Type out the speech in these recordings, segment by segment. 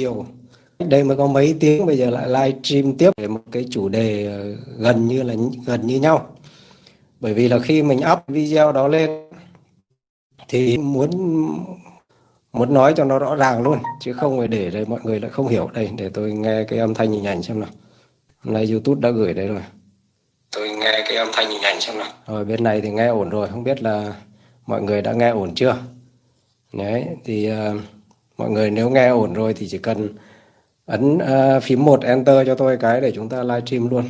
chiều. Đây mới có mấy tiếng bây giờ lại live stream tiếp về một cái chủ đề gần như nhau. Bởi vì là khi mình up video đó lên thì muốn nói cho nó rõ ràng luôn, chứ không phải để mọi người lại không hiểu. Đây, để tôi nghe cái âm thanh hình ảnh xem nào. Hôm nay YouTube đã gửi đây rồi. Tôi nghe cái âm thanh hình ảnh xem nào. Rồi, bên này thì nghe ổn rồi, không biết là mọi người đã nghe ổn chưa? Đấy, thì mọi người nếu nghe ổn rồi thì chỉ cần ấn phím 1 Enter cho tôi cái để chúng ta livestream luôn.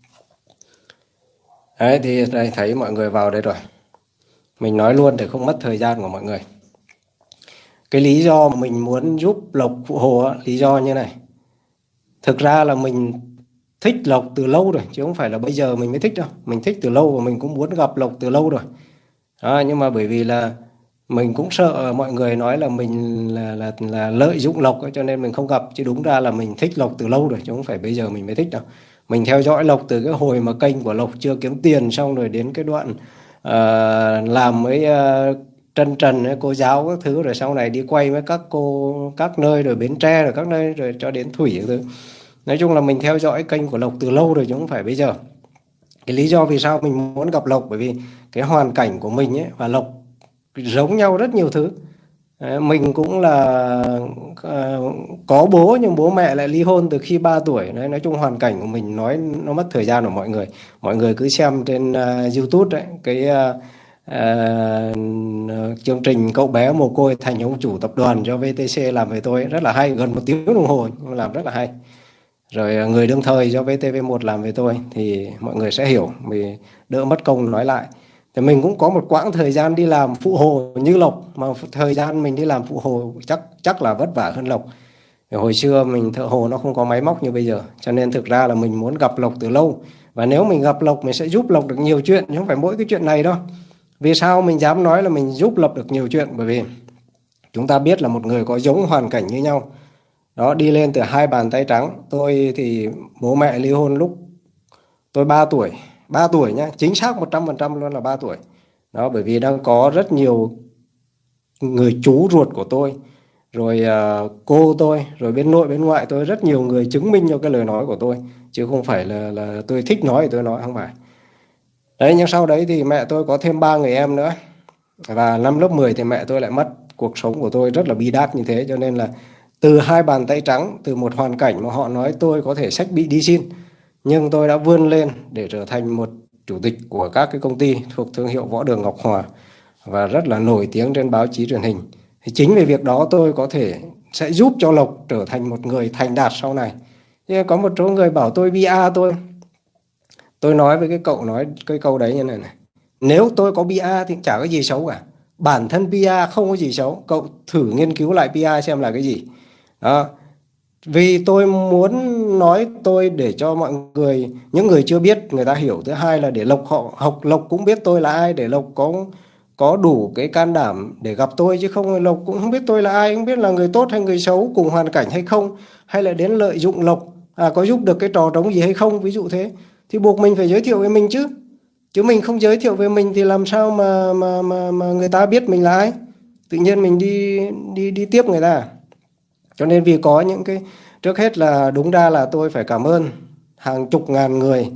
Đấy, thì đây thấy mọi người vào đây rồi. Mình nói luôn để không mất thời gian của mọi người. Cái lý do mà mình muốn giúp Lộc Phụ Hồ, lý do như này. Thực ra là mình thích Lộc từ lâu rồi, chứ không phải là bây giờ mình mới thích đâu. Mình thích từ lâu và mình cũng muốn gặp Lộc từ lâu rồi. Đó, nhưng mà bởi vì là mình cũng sợ mọi người nói là mình là lợi dụng Lộc ấy, cho nên mình không gặp. Chứ đúng ra là mình thích Lộc từ lâu rồi, chứ không phải bây giờ mình mới thích đâu. Mình theo dõi Lộc từ cái hồi mà kênh của Lộc chưa kiếm tiền, xong rồi đến cái đoạn làm với Trần ấy, cô giáo các thứ, rồi sau này đi quay với các nơi, rồi Bến Tre, rồi các nơi, rồi cho đến Thủy các thứ. Nói chung là mình theo dõi kênh của Lộc từ lâu rồi, chứ không phải bây giờ. Cái lý do vì sao mình muốn gặp Lộc, bởi vì cái hoàn cảnh của mình ấy và Lộc giống nhau rất nhiều thứ. Mình cũng là có bố, nhưng bố mẹ lại ly hôn từ khi 3 tuổi. Đấy, nói chung hoàn cảnh của mình nói nó mất thời gian của mọi người. Mọi người cứ xem trên YouTube đấy, cái chương trình Cậu bé mồ côi thành ông chủ tập đoàn do VTC làm về tôi, rất là hay, gần 1 tiếng đồng hồ nhưng làm rất là hay. Rồi Người đương thời do VTV1 làm về tôi, thì mọi người sẽ hiểu, vì đỡ mất công nói lại. Thì mình cũng có một quãng thời gian đi làm phụ hồ như Lộc, mà thời gian mình đi làm phụ hồ chắc là vất vả hơn Lộc. Hồi xưa mình thợ hồ nó không có máy móc như bây giờ, cho nên thực ra là mình muốn gặp Lộc từ lâu. Và nếu mình gặp Lộc, mình sẽ giúp Lộc được nhiều chuyện, chứ không phải mỗi cái chuyện này đâu. Vì sao mình dám nói là mình giúp Lộc được nhiều chuyện? Bởi vì chúng ta biết là một người có giống hoàn cảnh như nhau đó, đi lên từ 2 bàn tay trắng. Tôi thì bố mẹ ly hôn lúc tôi 3 tuổi nhá, chính xác 100% luôn là 3 tuổi. Đó, bởi vì đang có rất nhiều người chú ruột của tôi, rồi cô tôi, rồi bên nội bên ngoại tôi, rất nhiều người chứng minh cho cái lời nói của tôi, chứ không phải là tôi thích nói thì tôi nói, không phải. Đấy, nhưng sau đấy thì mẹ tôi có thêm 3 người em nữa. Và năm lớp 10 thì mẹ tôi lại mất. Cuộc sống của tôi rất là bi đát như thế, cho nên là từ 2 bàn tay trắng, từ một hoàn cảnh mà họ nói tôi có thể xách bị đi xin, nhưng tôi đã vươn lên để trở thành một chủ tịch của các cái công ty thuộc thương hiệu Võ Đường Ngọc Hòa và rất là nổi tiếng trên báo chí truyền hình. Thì chính vì việc đó tôi có thể sẽ giúp cho Lộc trở thành một người thành đạt sau này. Nhưng có một số người bảo tôi bia tôi nói với cái câu đấy như này này: nếu tôi có bia thì chả có gì xấu cả. Bản thân bia không có gì xấu, cậu thử nghiên cứu lại bia xem là cái gì. Đó. Vì tôi muốn nói tôi để cho mọi người, những người chưa biết, người ta hiểu. Thứ hai là để Lộc họ học, Lộc cũng biết tôi là ai, để Lộc có đủ cái can đảm để gặp tôi. Chứ không, Lộc cũng không biết tôi là ai, không biết là người tốt hay người xấu, cùng hoàn cảnh hay không, hay là đến lợi dụng Lộc, có giúp được cái trò trống gì hay không, ví dụ thế. Thì buộc mình phải giới thiệu về mình chứ. Chứ mình không giới thiệu về mình thì làm sao mà người ta biết mình là ai? Tự nhiên mình đi tiếp người ta. Cho nên vì có những cái, trước hết là đúng ra là tôi phải cảm ơn hàng chục ngàn người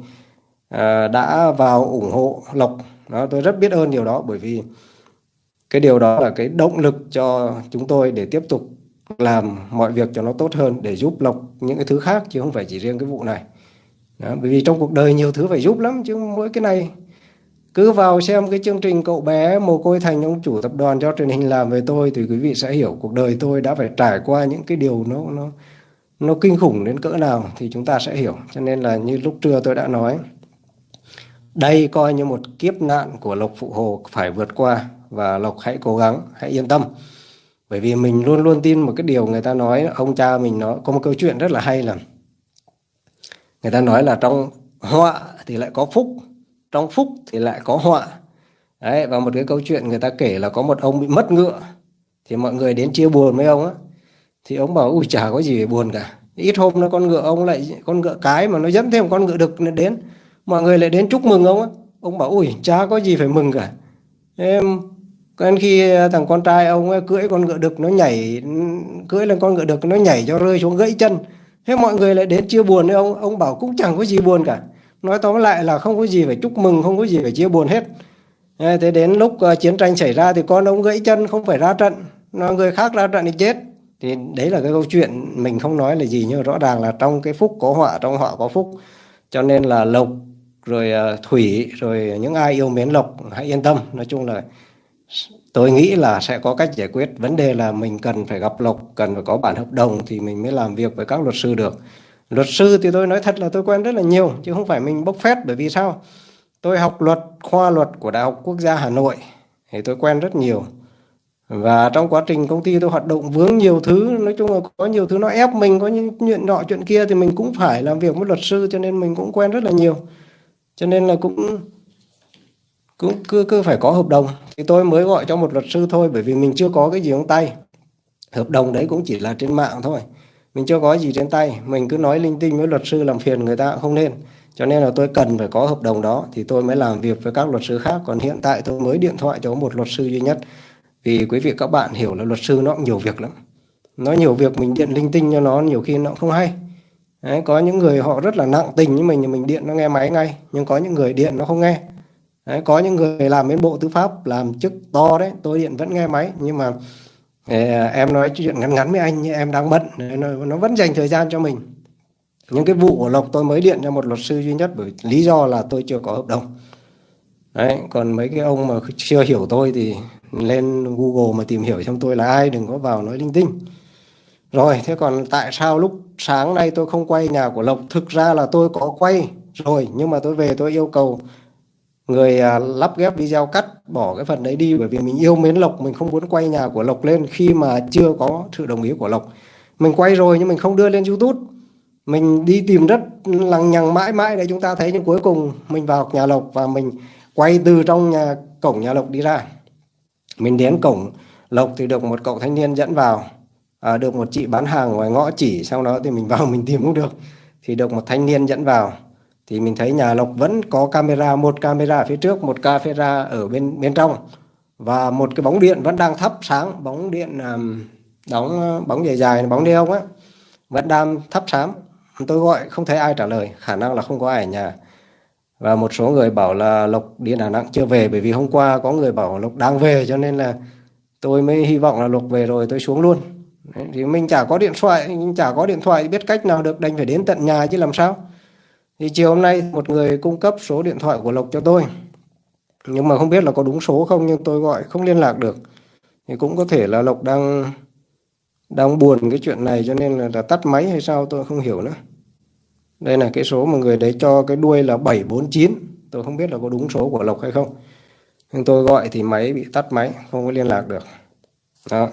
đã vào ủng hộ Lộc. Đó, tôi rất biết ơn điều đó, bởi vì cái điều đó là cái động lực cho chúng tôi để tiếp tục làm mọi việc cho nó tốt hơn, để giúp Lộc những cái thứ khác, chứ không phải chỉ riêng cái vụ này. Đó, bởi vì trong cuộc đời nhiều thứ phải giúp lắm, chứ mỗi cái này. Cứ vào xem cái chương trình Cậu bé mồ côi thành ông chủ tập đoàn do truyền hình làm về tôi, thì quý vị sẽ hiểu cuộc đời tôi đã phải trải qua những cái điều nó kinh khủng đến cỡ nào, thì chúng ta sẽ hiểu. Cho nên là như lúc trưa tôi đã nói, đây coi như một kiếp nạn của Lộc Phụ Hồ phải vượt qua. Và Lộc hãy cố gắng, hãy yên tâm. Bởi vì mình luôn luôn tin một cái điều người ta nói, ông cha mình nó có một câu chuyện rất là hay, là người ta nói là trong họa thì lại có phúc, trong phúc thì lại có họa. Đấy, và một cái câu chuyện người ta kể là có một ông bị mất ngựa, thì mọi người đến chia buồn với ông á. Thì ông bảo ui chả có gì phải buồn cả, ít hôm nó con ngựa ông lại, con ngựa cái mà nó dẫn thêm con ngựa đực đến, mọi người lại đến chúc mừng ông á. Ông bảo ui chả có gì phải mừng cả. Em Còn khi thằng con trai ông ấy cưỡi con ngựa đực nó nhảy, cưỡi lên con ngựa đực nó nhảy cho rơi xuống gãy chân. Thế mọi người lại đến chia buồn với ông bảo cũng chẳng có gì buồn cả. Nói tóm lại là không có gì phải chúc mừng, không có gì phải chia buồn hết. Thế đến lúc chiến tranh xảy ra thì con ông gãy chân không phải ra trận, người khác ra trận thì chết. Thì đấy là cái câu chuyện mình không nói là gì, nhưng rõ ràng là trong cái phúc có họa, trong họa có phúc. Cho nên là lộc rồi thủy rồi những ai yêu mến lộc hãy yên tâm. Nói chung là tôi nghĩ là sẽ có cách giải quyết. Vấn đề là mình cần phải gặp lộc, cần phải có bản hợp đồng thì mình mới làm việc với các luật sư được. Luật sư thì tôi nói thật là tôi quen rất là nhiều, chứ không phải mình bốc phét. Bởi vì sao? Tôi học luật, khoa luật của Đại học Quốc gia Hà Nội, thì tôi quen rất nhiều. Và trong quá trình công ty tôi hoạt động vướng nhiều thứ, nói chung là có nhiều thứ nó ép mình, có những chuyện nọ chuyện kia thì mình cũng phải làm việc với luật sư, cho nên mình cũng quen rất là nhiều. Cho nên là cũng cứ phải có hợp đồng. Thì tôi mới gọi cho một luật sư thôi, bởi vì mình chưa có cái gì trong tay. Hợp đồng đấy cũng chỉ là trên mạng thôi, mình chưa có gì trên tay. Mình cứ nói linh tinh với luật sư làm phiền người ta cũng không nên. Cho nên là tôi cần phải có hợp đồng đó thì tôi mới làm việc với các luật sư khác. Còn hiện tại tôi mới điện thoại cho một luật sư duy nhất. Vì quý vị các bạn hiểu là luật sư nó cũng nhiều việc lắm. Nó nhiều việc, mình điện linh tinh cho nó nhiều khi nó cũng không hay. Đấy, có những người họ rất là nặng tình với mình điện nó nghe máy ngay. Nhưng có những người điện nó không nghe. Đấy, có những người làm bên Bộ Tư pháp, làm chức to đấy, tôi điện vẫn nghe máy. Nhưng mà em nói chuyện ngắn ngắn với anh nhưng em đang bận, nó vẫn dành thời gian cho mình. Những cái vụ của Lộc tôi mới điện cho một luật sư duy nhất, bởi lý do là tôi chưa có hợp đồng. Đấy, còn mấy cái ông mà chưa hiểu tôi thì lên Google mà tìm hiểu xem tôi là ai, đừng có vào nói linh tinh. Rồi, thế còn tại sao lúc sáng nay tôi không quay nhà của Lộc? Thực ra là tôi có quay rồi, nhưng mà tôi về tôi yêu cầu người lắp ghép video cắt bỏ cái phần đấy đi, bởi vì mình yêu mến Lộc, mình không muốn quay nhà của Lộc lên khi mà chưa có sự đồng ý của Lộc. Mình quay rồi nhưng mình không đưa lên YouTube. Mình đi tìm rất lằng nhằng mãi mãi để chúng ta thấy, nhưng cuối cùng mình vào nhà Lộc và mình quay từ trong cổng nhà Lộc đi ra. Mình đến cổng Lộc thì được một cậu thanh niên dẫn vào, được một chị bán hàng ngoài ngõ chỉ, sau đó thì mình vào mình tìm cũng được, thì được một thanh niên dẫn vào. Thì mình thấy nhà Lộc vẫn có camera, một camera ở phía trước, một camera ở bên trong, và một cái bóng điện vẫn đang thắp sáng, bóng điện đóng bóng dài dài, bóng đeo á, vẫn đang thắp sáng. Tôi gọi không thấy ai trả lời, khả năng là không có ai ở nhà. Và một số người bảo là Lộc đi Đà Nẵng chưa về, bởi vì hôm qua có người bảo Lộc đang về, cho nên là tôi mới hy vọng là Lộc về rồi tôi xuống luôn. Đấy, thì mình chả có điện thoại, biết cách nào được, đành phải đến tận nhà chứ làm sao. Thì chiều hôm nay một người cung cấp số điện thoại của Lộc cho tôi, nhưng mà không biết là có đúng số không, nhưng tôi gọi không liên lạc được. Thì cũng có thể là Lộc đang buồn cái chuyện này, cho nên là tắt máy hay sao tôi không hiểu nữa. Đây là cái số mà người đấy cho, cái đuôi là 749. Tôi không biết là có đúng số của Lộc hay không. Nhưng tôi gọi thì máy bị tắt máy, không có liên lạc được. Đó.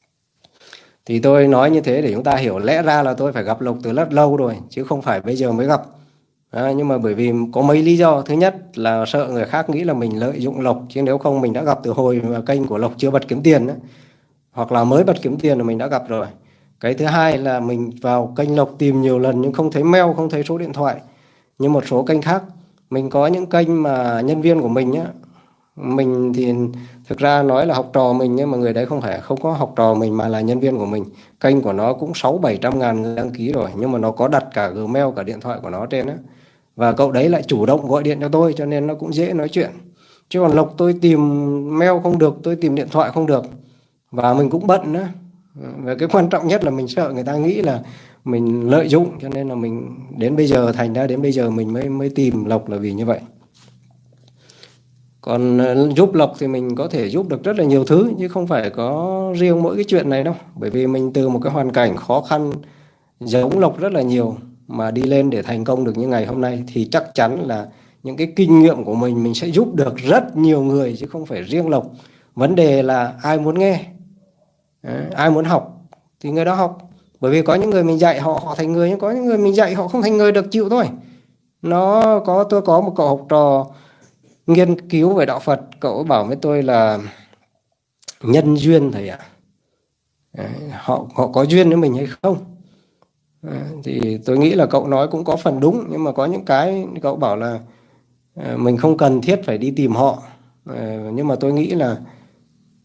Thì tôi nói như thế để chúng ta hiểu, lẽ ra là tôi phải gặp Lộc từ rất lâu rồi, chứ không phải bây giờ mới gặp. Nhưng mà bởi vì có mấy lý do. Thứ nhất là sợ người khác nghĩ là mình lợi dụng Lộc, chứ nếu không mình đã gặp từ hồi mà kênh của Lộc chưa bật kiếm tiền đó. Hoặc là mới bật kiếm tiền là mình đã gặp rồi. Cái thứ hai là mình vào kênh Lộc tìm nhiều lần nhưng không thấy mail, không thấy số điện thoại như một số kênh khác. Mình có những kênh mà nhân viên của mình á, mình thì thực ra nói là học trò mình, nhưng mà người đấy không có học trò mình mà là nhân viên của mình. Kênh của nó cũng 600-700 ngàn người đăng ký rồi, nhưng mà nó có đặt cả Gmail, cả điện thoại của nó trên á. Và cậu đấy lại chủ động gọi điện cho tôi, cho nên nó cũng dễ nói chuyện. Chứ còn Lộc tôi tìm mail không được, tôi tìm điện thoại không được, và mình cũng bận nữa. Và cái quan trọng nhất là mình sợ người ta nghĩ là mình lợi dụng, cho nên là mình đến bây giờ, thành ra đến bây giờ mình mới tìm Lộc là vì như vậy. Còn giúp Lộc thì mình có thể giúp được rất là nhiều thứ, chứ không phải có riêng mỗi cái chuyện này đâu. Bởi vì mình từ một cái hoàn cảnh khó khăn giống Lộc rất là nhiều mà đi lên để thành công được như ngày hôm nay, thì chắc chắn là những cái kinh nghiệm của mình sẽ giúp được rất nhiều người, chứ không phải riêng Lộc. Vấn đề là ai muốn nghe, ai muốn học thì người đó học. Bởi vì có những người mình dạy họ thành người, nhưng có những người mình dạy họ không thành người được, chịu thôi. Tôi có một cậu học trò nghiên cứu về đạo Phật, cậu bảo với tôi là nhân duyên thầy ạ. Họ có duyên với mình hay không? Thì tôi nghĩ là cậu nói cũng có phần đúng, nhưng mà có những cái cậu bảo là mình không cần thiết phải đi tìm họ. Nhưng mà tôi nghĩ là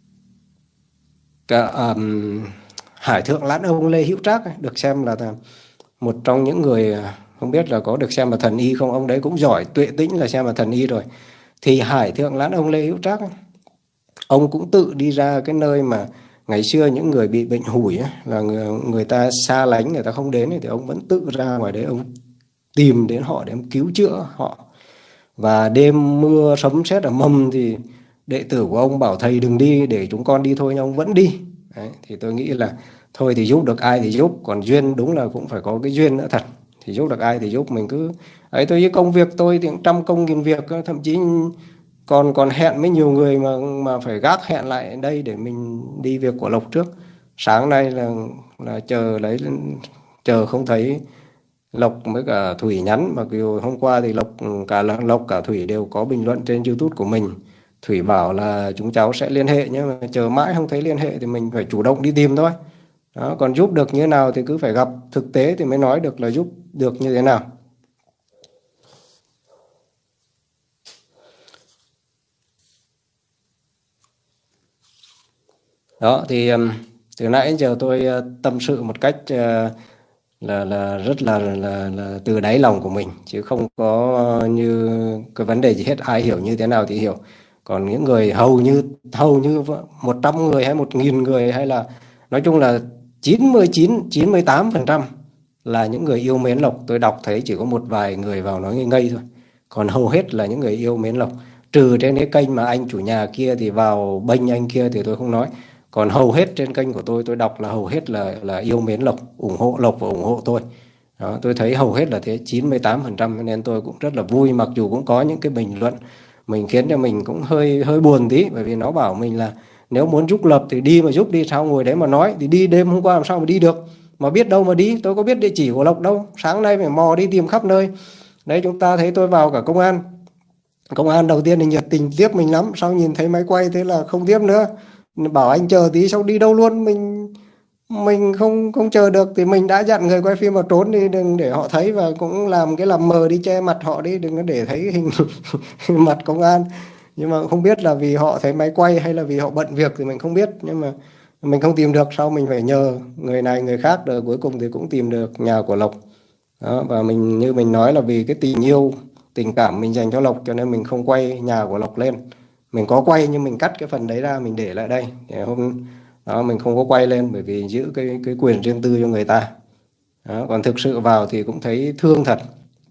cả Hải Thượng Lãn Ông Lê Hữu Trác ấy, được xem là một trong những người, không biết là có được xem là thần y không, ông đấy cũng giỏi tuệ tĩnh là xem là thần y rồi. Thì Hải Thượng Lãn Ông Lê Hữu Trác ấy, ông cũng tự đi ra cái nơi mà ngày xưa những người bị bệnh hủi ấy, là người ta xa lánh, người ta không đến ấy, thì ông vẫn tự ra ngoài đấy, ông tìm đến họ để ông cứu chữa họ. Và đêm mưa sấm sét ở mầm thì đệ tử của ông bảo thầy đừng đi, để chúng con đi thôi, nhưng ông vẫn đi. Đấy, thì tôi nghĩ là thôi thì giúp được ai thì giúp, còn duyên đúng là cũng phải có cái duyên nữa thật. Thì giúp được ai thì giúp, mình cứ ấy. Tôi với công việc tôi thì trăm công nghìn việc, thậm chí còn còn hẹn với nhiều người mà phải gác hẹn lại đây để mình đi việc của Lộc trước. Sáng nay là chờ lấy, chờ không thấy Lộc với cả Thủy nhắn, mặc dù hôm qua thì Lộc cả Thủy đều có bình luận trên YouTube của mình. Thủy bảo là chúng cháu sẽ liên hệ, nhưng mà chờ mãi không thấy liên hệ thì mình phải chủ động đi tìm thôi. Đó, còn giúp được như thế nào thì cứ phải gặp thực tế thì mới nói được là giúp được như thế nào. Đó thì từ nãy đến giờ tôi tâm sự một cách là rất là từ đáy lòng của mình, chứ không có như cái vấn đề gì hết, ai hiểu như thế nào thì hiểu. Còn những người hầu như 100 người hay 1.000 người, hay là nói chung là 98% là những người yêu mến Lộc. Tôi đọc thấy chỉ có một vài người vào nói ngây ngây thôi, còn hầu hết là những người yêu mến Lộc. Trừ trên cái kênh mà anh chủ nhà kia thì vào bênh anh kia thì tôi không nói, còn hầu hết trên kênh của tôi đọc là hầu hết là yêu mến Lộc, ủng hộ Lộc và ủng hộ tôi. Đó, tôi thấy hầu hết là thế, 98%, nên tôi cũng rất là vui. Mặc dù cũng có những cái bình luận mình khiến cho mình cũng hơi hơi buồn tí, bởi vì nó bảo mình là nếu muốn giúp Lộc thì đi mà giúp đi, sao ngồi đấy mà nói. Thì đi đêm hôm qua làm sao mà đi được, mà biết đâu mà đi, tôi có biết địa chỉ của Lộc đâu, sáng nay phải mò đi tìm khắp nơi. Đấy, chúng ta thấy tôi vào cả công an đầu tiên thì nhiệt tình tiếp mình lắm, sau nhìn thấy máy quay thế là không tiếp nữa, bảo anh chờ tí, xong đi đâu luôn. Mình không không chờ được thì mình đã dặn người quay phim vào trốn đi, đừng để họ thấy, và cũng làm cái làm mờ đi, che mặt họ đi, đừng có để thấy hình mặt công an. Nhưng mà không biết là vì họ thấy máy quay hay là vì họ bận việc thì mình không biết, nhưng mà mình không tìm được, sau mình phải nhờ người này người khác, rồi cuối cùng thì cũng tìm được nhà của Lộc. Đó, và mình như mình nói là vì cái tình yêu tình cảm mình dành cho Lộc, cho nên mình không quay nhà của Lộc lên. Mình có quay nhưng mình cắt cái phần đấy ra, mình để lại đây. Đó, mình không có quay lên bởi vì giữ cái quyền riêng tư cho người ta. Đó, còn thực sự vào thì cũng thấy thương thật.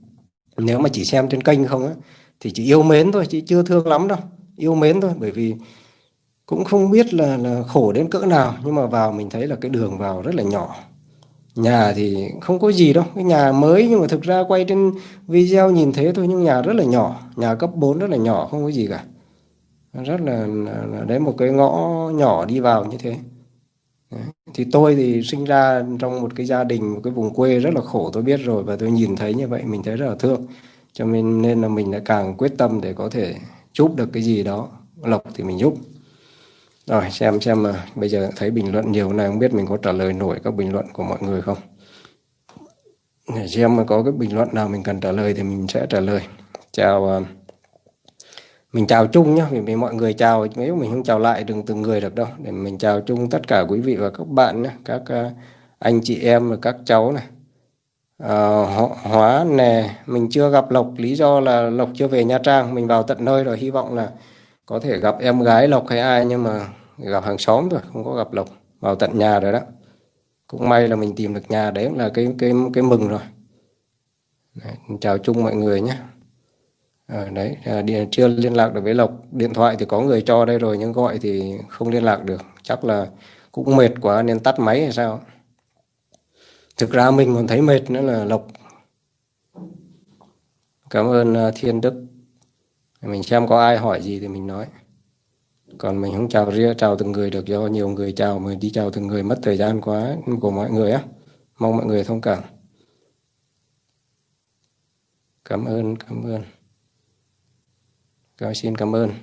Nếu mà chỉ xem trên kênh không á thì chỉ yêu mến thôi, chứ chưa thương lắm đâu, yêu mến thôi. Bởi vì cũng không biết là khổ đến cỡ nào, nhưng mà vào mình thấy là cái đường vào rất là nhỏ. Nhà thì không có gì đâu, cái nhà mới nhưng mà thực ra quay trên video nhìn thế thôi, nhưng nhà rất là nhỏ, nhà cấp 4 rất là nhỏ, không có gì cả. Rất là đấy, một cái ngõ nhỏ đi vào như thế. Đấy. Thì tôi thì sinh ra trong một cái gia đình, một cái vùng quê rất là khổ, tôi biết rồi, và tôi nhìn thấy như vậy mình thấy rất là thương. Cho nên là mình lại càng quyết tâm để có thể giúp được cái gì đó Lộc thì mình giúp. Rồi xem mà bây giờ thấy bình luận nhiều này, không biết mình có trả lời nổi các bình luận của mọi người không. Để xem mà có cái bình luận nào mình cần trả lời thì mình sẽ trả lời. Chào, mình chào chung nhé, vì mọi người chào, nếu mình không chào lại đừng từng người được đâu. Để mình chào chung tất cả quý vị và các bạn nhé, các anh chị em và các cháu này. Hóa nè, mình chưa gặp Lộc, lý do là Lộc chưa về Nha Trang. Mình vào tận nơi rồi, hy vọng là có thể gặp em gái Lộc hay ai, nhưng mà gặp hàng xóm thôi, không có gặp Lộc. Vào tận nhà rồi đó. Cũng may là mình tìm được nhà, đấy là cái mừng rồi. Đấy, chào chung mọi người nhé. Đấy, chưa liên lạc được với Lộc. Điện thoại thì có người cho đây rồi, nhưng gọi thì không liên lạc được. Chắc là cũng mệt quá nên tắt máy hay sao. Thực ra mình còn thấy mệt nữa là Lộc. Cảm ơn Thiên Đức. Mình xem có ai hỏi gì thì mình nói. Còn mình không chào từng người được, do nhiều người chào mà đi chào từng người mất thời gian quá của mọi người á. Mong mọi người thông cảm. Cảm ơn. Xin cảm ơn.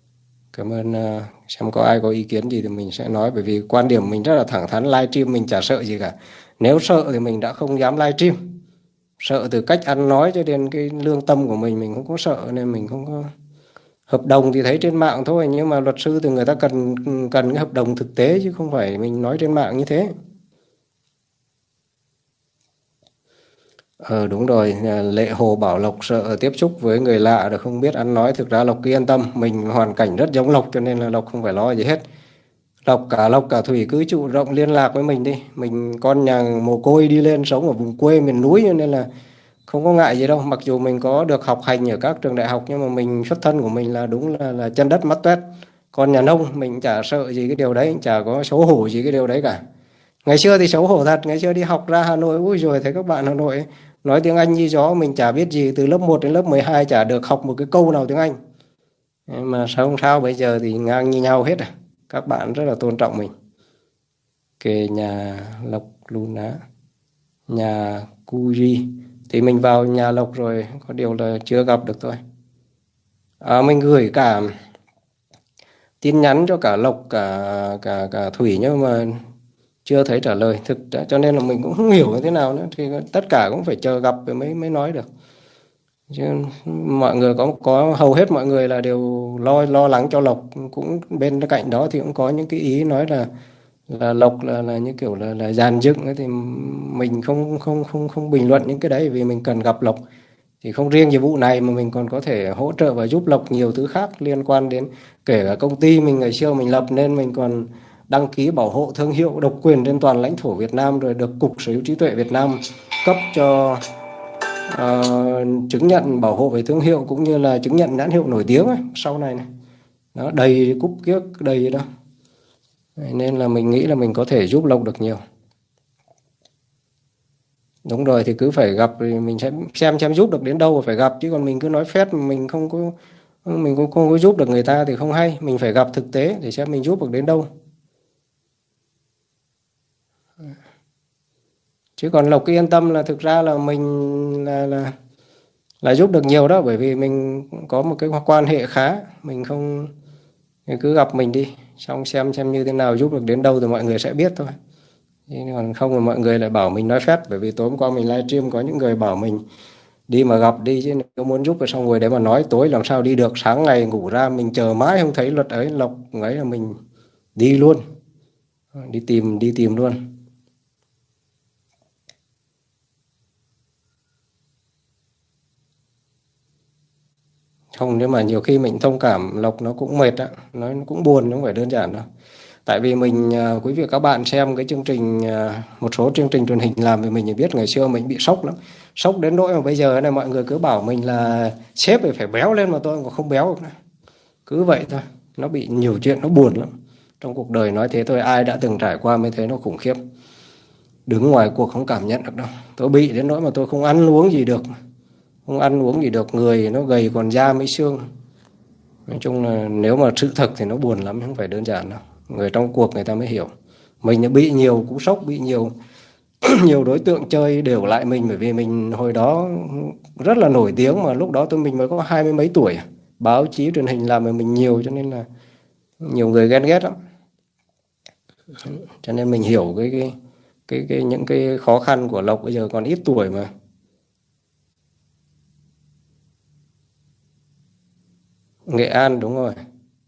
Xem có ai có ý kiến gì thì mình sẽ nói, bởi vì quan điểm mình rất là thẳng thắn, livestream mình chả sợ gì cả. Nếu sợ thì mình đã không dám livestream. Sợ từ cách ăn nói cho đến cái lương tâm của mình không có sợ, nên mình không có Hợp đồng thì thấy trên mạng thôi, nhưng mà luật sư thì người ta cần cần cái hợp đồng thực tế chứ không phải mình nói trên mạng như thế. Đúng rồi, Lệ Hồ bảo Lộc sợ tiếp xúc với người lạ rồi không biết ăn nói. Thực ra Lộc cứ yên tâm, mình hoàn cảnh rất giống Lộc cho nên là Lộc không phải lo gì hết. Lộc cả Thủy cứ chủ động liên lạc với mình đi. Mình con nhà mồ côi đi lên sống ở vùng quê miền núi cho nên là không có ngại gì đâu. Mặc dù mình có được học hành ở các trường đại học nhưng mà mình xuất thân của mình là đúng là chân đất mắt toét. Con nhà nông, mình chả sợ gì cái điều đấy, chả có xấu hổ gì cái điều đấy cả. Ngày xưa thì xấu hổ thật, ngày xưa đi học ra Hà Nội, ui rồi thấy các bạn Hà Nội nói tiếng Anh như gió, mình chả biết gì, từ lớp 1 đến lớp 12 chả được học một cái câu nào tiếng Anh. Mà sao không sao, bây giờ thì ngang như nhau hết à. Các bạn rất là tôn trọng mình. Kề nhà Lộc Luna, nhà Cuji. Thì mình vào nhà Lộc rồi, có điều là chưa gặp được thôi. Mình gửi cả tin nhắn cho cả Lộc cả Thủy nhưng mà chưa thấy trả lời thực, cho nên là mình cũng không hiểu như thế nào nữa, thì tất cả cũng phải chờ gặp rồi mới mới nói được. Chứ mọi người có hầu hết mọi người là đều lo lắng cho Lộc, cũng bên cạnh đó thì cũng có những cái ý nói là Lộc là như kiểu là dàn dựng ấy, thì mình không bình luận những cái đấy vì mình cần gặp Lộc. Thì không riêng về vụ này mà mình còn có thể hỗ trợ và giúp Lộc nhiều thứ khác liên quan đến, kể cả công ty mình ngày xưa mình lập nên mình còn đăng ký bảo hộ thương hiệu độc quyền trên toàn lãnh thổ Việt Nam, rồi được Cục Sở hữu trí tuệ Việt Nam cấp cho chứng nhận bảo hộ về thương hiệu cũng như là chứng nhận nhãn hiệu nổi tiếng ấy, sau này này. Đó, đầy cúp kiếc đầy đó. Nên là mình nghĩ là mình có thể giúp Lộc được nhiều. Đúng rồi, thì cứ phải gặp thì mình sẽ xem giúp được đến đâu và phải gặp, chứ còn mình cứ nói phét mà mình cũng không có giúp được người ta thì không hay. Mình phải gặp thực tế để xem mình giúp được đến đâu. Chứ còn Lộc cứ yên tâm là thực ra là mình là giúp được nhiều đó, bởi vì mình có một cái quan hệ khá, mình không, cứ gặp mình đi, xong xem như thế nào, giúp được đến đâu thì mọi người sẽ biết thôi. Chứ còn không thì mọi người lại bảo mình nói phét, bởi vì tối hôm qua mình livestream có những người bảo mình đi mà gặp đi, chứ nếu muốn giúp rồi xong rồi để mà nói tối làm sao đi được, sáng ngày ngủ ra mình chờ mãi không thấy luật ấy Lộc ấy là mình đi luôn, đi tìm luôn. Không, nhưng mà nhiều khi mình thông cảm Lộc nó cũng mệt á, nó cũng buồn, nó không phải đơn giản đâu. Tại vì mình, quý vị các bạn xem cái chương trình, một số chương trình truyền hình làm thì mình thì biết ngày xưa mình bị sốc lắm. Sốc đến nỗi mà bây giờ này mọi người cứ bảo mình là sếp thì phải béo lên mà tôi còn không béo được nữa. Cứ vậy thôi, nó bị nhiều chuyện nó buồn lắm. Trong cuộc đời nói thế thôi, ai đã từng trải qua mới thấy nó khủng khiếp. Đứng ngoài cuộc không cảm nhận được đâu. Tôi bị đến nỗi mà tôi không ăn uống gì được. Không ăn uống gì được, người nó gầy còn da mới xương. Nói chung là nếu mà sự thật thì nó buồn lắm, không phải đơn giản đâu. Người trong cuộc người ta mới hiểu. Mình đã bị nhiều cú sốc, bị nhiều nhiều đối tượng chơi đều lại mình, bởi vì mình hồi đó rất là nổi tiếng mà lúc đó mình mới có 20 mấy tuổi. Báo chí truyền hình làm với mình nhiều cho nên là nhiều người ghen ghét lắm. Cho nên mình hiểu cái những cái khó khăn của Lộc bây giờ còn ít tuổi mà. Nghệ An đúng rồi.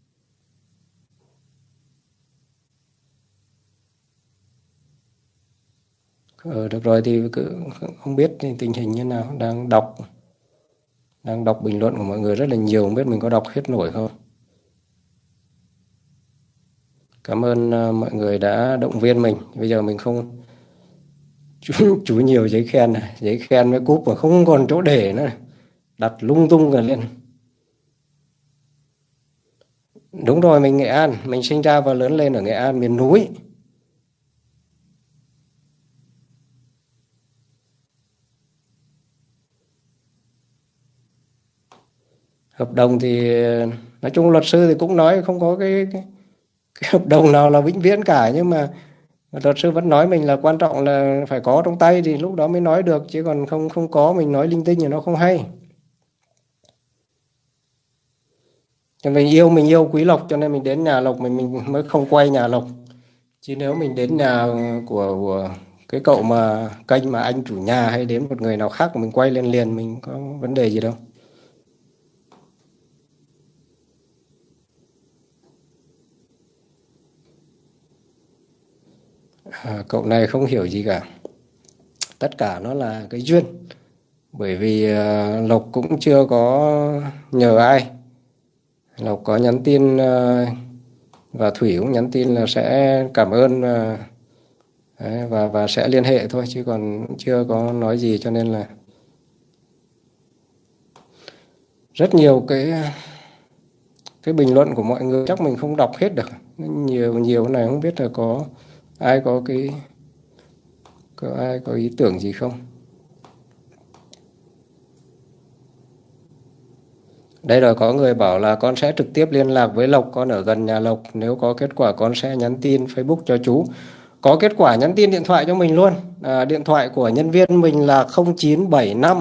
Được rồi thì cứ không biết tình hình như nào, đang đọc bình luận của mọi người rất là nhiều, không biết mình có đọc hết nổi không. Cảm ơn mọi người đã động viên mình. Bây giờ mình không chú nhiều giấy khen này, giấy khen với cúp mà không còn chỗ để nữa, đặt lung tung cả lên. Đúng rồi, mình Nghệ An, mình sinh ra và lớn lên ở Nghệ An miền núi. Hợp đồng thì nói chung luật sư thì cũng nói không có cái hợp đồng nào là vĩnh viễn cả, nhưng mà luật sư vẫn nói mình là quan trọng là phải có trong tay thì lúc đó mới nói được, chứ còn không không có mình nói linh tinh thì nó không hay. Cho mình yêu quý Lộc cho nên mình đến nhà Lộc mình mới không quay nhà Lộc. Chứ nếu mình đến nhà của cái cậu mà kênh mà anh chủ nhà hay đến một người nào khác mình quay lên liền, mình có vấn đề gì đâu. Cậu này không hiểu gì cả. Tất cả nó là cái duyên. Bởi vì Lộc cũng chưa có nhờ ai. Lộc có nhắn tin và Thủy cũng nhắn tin là sẽ cảm ơn và sẽ liên hệ thôi, chứ còn chưa có nói gì, cho nên là rất nhiều cái bình luận của mọi người chắc mình không đọc hết được. Nhiều nhiều này không biết là có ai có ý tưởng gì không. Đây rồi, có người bảo là con sẽ trực tiếp liên lạc với Lộc, con ở gần nhà Lộc, nếu có kết quả con sẽ nhắn tin Facebook cho chú. Có kết quả nhắn tin điện thoại cho mình luôn. Điện thoại của nhân viên mình là 0975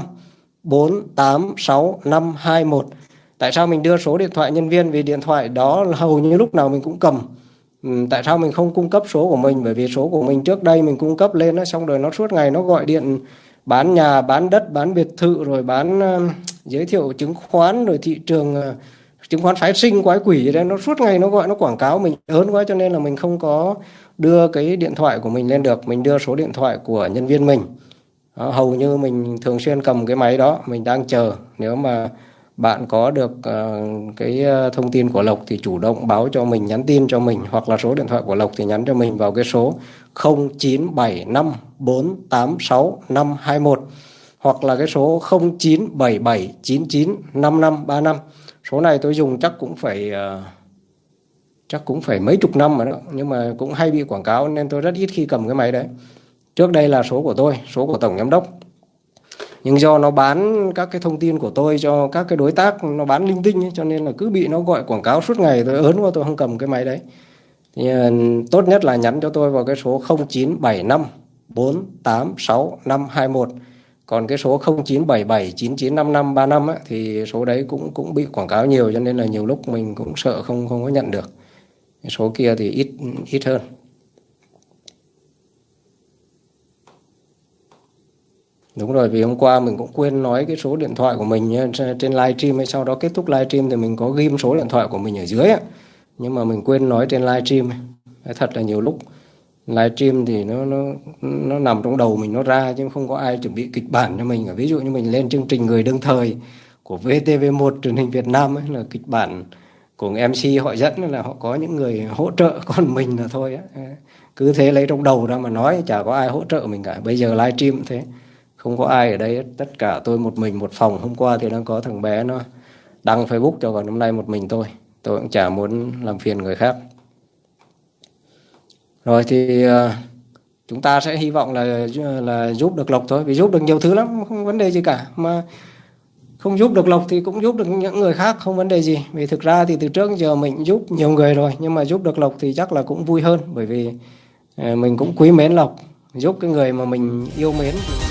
486 521. Tại sao mình đưa số điện thoại nhân viên? Vì điện thoại đó hầu như lúc nào mình cũng cầm. Tại sao mình không cung cấp số của mình? Bởi vì số của mình trước đây mình cung cấp lên, xong rồi nó suốt ngày nó gọi điện bán nhà, bán đất, bán biệt thự, rồi bán giới thiệu chứng khoán, rồi thị trường chứng khoán phái sinh quái quỷ gì đấy. Nó suốt ngày nó gọi, nó quảng cáo mình ớn quá, cho nên là mình không có đưa cái điện thoại của mình lên được. Mình đưa số điện thoại của nhân viên mình. Đó, hầu như mình thường xuyên cầm cái máy đó, mình đang chờ. Nếu mà bạn có được cái thông tin của Lộc thì chủ động báo cho mình, nhắn tin cho mình, hoặc là số điện thoại của Lộc thì nhắn cho mình vào cái số 0975 486 521, hoặc là cái số 0977 99 5535. Số này tôi dùng chắc cũng phải mấy chục năm mà đó, nhưng mà cũng hay bị quảng cáo nên tôi rất ít khi cầm cái máy đấy. Trước đây là số của tôi, số của tổng giám đốc, nhưng do nó bán các cái thông tin của tôi cho các cái đối tác, nó bán linh tinh ấy, cho nên là cứ bị nó gọi quảng cáo suốt ngày, tôi ớn quá, tôi không cầm cái máy đấy. Thì tốt nhất là nhắn cho tôi vào cái số 0975 486 521. Còn cái số 0977 99 5535 á, thì số đấy cũng bị quảng cáo nhiều, cho nên là nhiều lúc mình cũng sợ không có nhận được. Cái số kia thì ít hơn. Đúng rồi, vì hôm qua mình cũng quên nói cái số điện thoại của mình trên livestream ấy, sau đó kết thúc livestream thì mình có ghim số điện thoại của mình ở dưới ấy. Nhưng mà mình quên nói trên livestream. Thật là nhiều lúc livestream thì nó nằm trong đầu mình, nó ra chứ không có ai chuẩn bị kịch bản cho mình. Ví dụ như mình lên chương trình Người Đương Thời của VTV1 truyền hình Việt Nam ấy, là kịch bản của MC họ dẫn là họ có những người hỗ trợ, còn mình là thôi ấy. Cứ thế lấy trong đầu ra mà nói, chả có ai hỗ trợ mình cả. Bây giờ livestream thế, không có ai ở đây, tất cả tôi một mình một phòng. Hôm qua thì đang có thằng bé nó đăng Facebook cho, còn hôm nay một mình tôi cũng chả muốn làm phiền người khác. Rồi thì chúng ta sẽ hy vọng là giúp được Lộc thôi, vì giúp được nhiều thứ lắm, không vấn đề gì cả. Mà không giúp được Lộc thì cũng giúp được những người khác, không vấn đề gì. Vì thực ra thì từ trước giờ mình giúp nhiều người rồi, nhưng mà giúp được Lộc thì chắc là cũng vui hơn, bởi vì mình cũng quý mến Lộc. Giúp cái người mà mình yêu mến